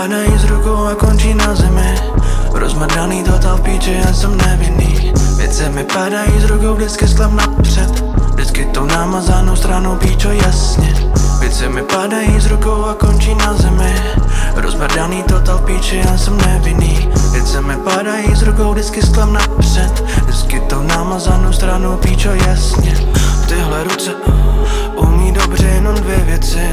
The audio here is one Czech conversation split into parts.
padají z rukou a končí na zemi. Rozmrdaný total v píči, já jsem nevinný. Věci mi padají z rukou, vždycky sklem napřed. Vždycky tou namazanou stranou, píčo, jasně. Věci mi padají z rukou a končí na zemi. Rozmrdaný total v píči, já jsem nevinný. Věci mi padají z rukou, vždycky sklem napřed. Vždycky tou namazanou stranou, píčo, jasně. Tyhle ruce umí dobře jenom dvě věci.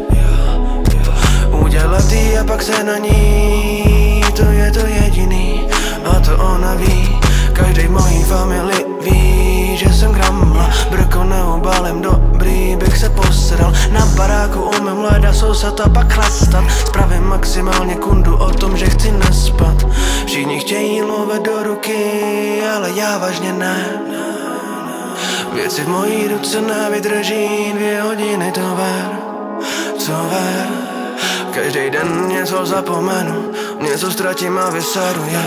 Udělat jí a pak se na ní, to je to jediný. A to ona ví, každej mojí family ví, že jsem gramla. Brko neobalem, dobrý bych se posral. Na baráku umím leda sousat a pak chlastat. Spravím maximálně kundu o tom, že chci nespat. Všichni chtějí lovit do ruky, ale já vážně ne. Věci v mojí ruce nevydrží 2 hodiny, to ver. Každý den něco zapomenu, něco ztratím a vyseru já.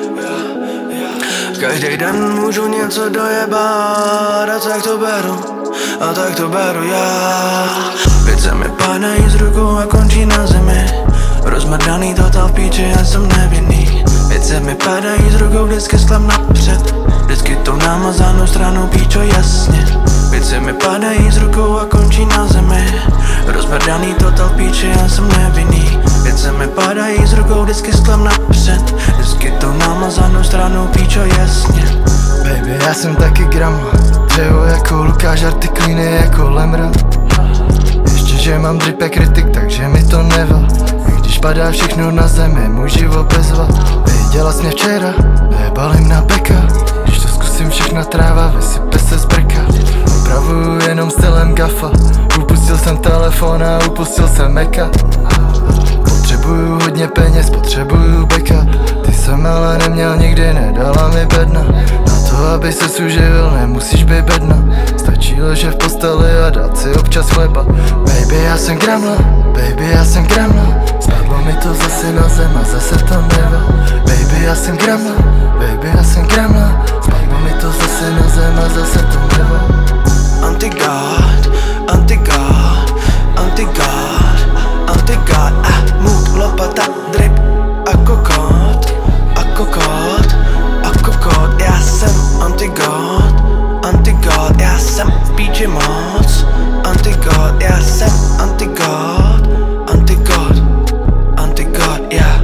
Každý den můžu něco dojebat a tak to beru já. Věci mi padají z rukou a končí na zemi. Rozmrdaný total v píči, já jsem nevinný. Věci mi padají z rukou, vždycky sklem napřed. Vždycky tou namazanou stranou, píčo, jasně. Věci mi padají z rukou a končí na zemi. Rozmrdaný total v píči, já jsem nevinný. Věci mi padají z rukou, vždycky sklem napřed. Vždycky tou namazanou stranou, píčo, jasně. Baby, já jsem taky gramla. Dřevo jako Lukáš, arty klíny jako Lemra. Ještě, že mám drip jak kritik, takže mi to nevá. Když padá všechno na zemi, můj život bezva. Viděla jsi mě včera, nebalím na beka. Když to zkusím, všechna tráva vysype se z brka. Opravuju jenom stylem gafa. Upustil jsem telefon a upustil jsem meka. Potřebuju hodně peněz, potřebuju beka. Ty jsem ale neměl nikdy, nedala mi bedna. Na to, aby se uživil, nemusíš být bedna. Stačí ležet v posteli a dát si občas chleba. Baby, já jsem gramla, baby, já jsem gramla. Spadlo mi to zase na zem a zase to nevá. Baby, já jsem gramla, baby, já jsem gramla. Spadlo mi to zase na zem a zase to nevá. Anti-God, anti-God, anti-God, anti-God. Mood, lopata, drip a kokot, a kokot, a kokot. Já jsem anti-God, anti-God. Já jsem v píči moc, anti-God. Já jsem anti-God, anti-God, anti-God, yeah.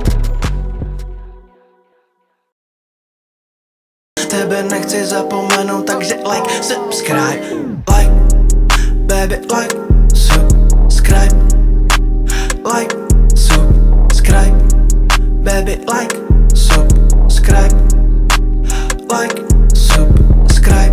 Tebe nechci zapomenout, takže like, subscribe. Like, baby, like, subscribe. Like, subscribe. Baby, like,